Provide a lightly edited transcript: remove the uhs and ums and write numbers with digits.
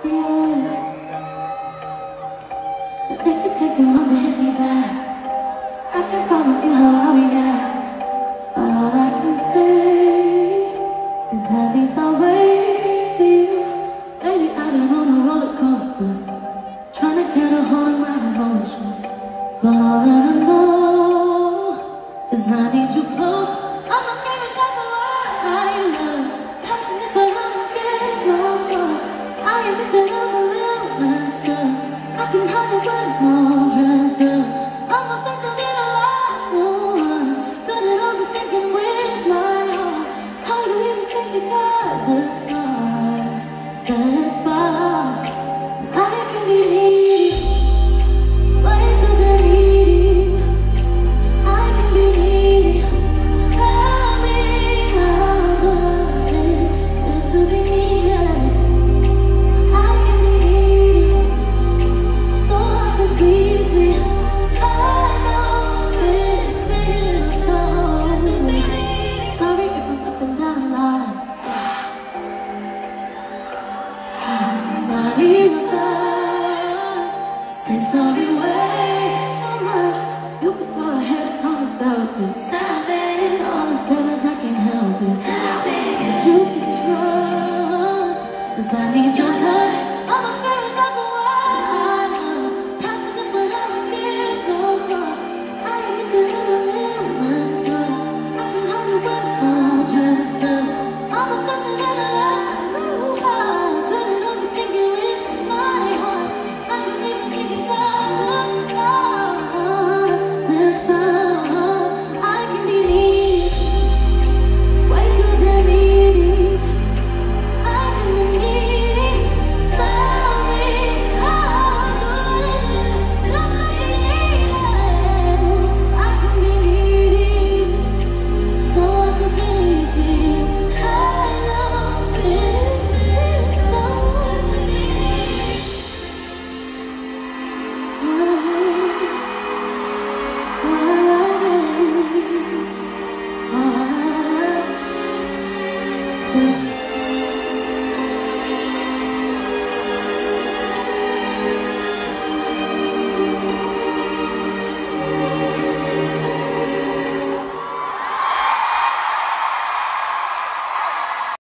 But if you take too long to hit me back, I can promise you how I'll react. But all I can say is that these not waiting for you. Lately I've been on a roller coaster, trying to get a hold of my emotions. But all that I know is I need you close. I'm not scared to shout the word I love. Passionate but I don't give no fucks. I admit that I'm a little messed up. I can hide it when I'm all dressed up. I'm not sensitive a lot to one. Good at overthinking with my heart. How do you even think you got this far? This far. I can be needy, way too damn needy. I can be needy. Tell me how good it is to be needed. I can be needy, so hard to please me. I know it feels so good. Sorry if I'm up and down a lot. Sorry if I say sorry way too much. You could go ahead and call me selfish. Savage, all this damage I can't help it. But you can trust, 'cause I need your touch. I'm not scared to shout the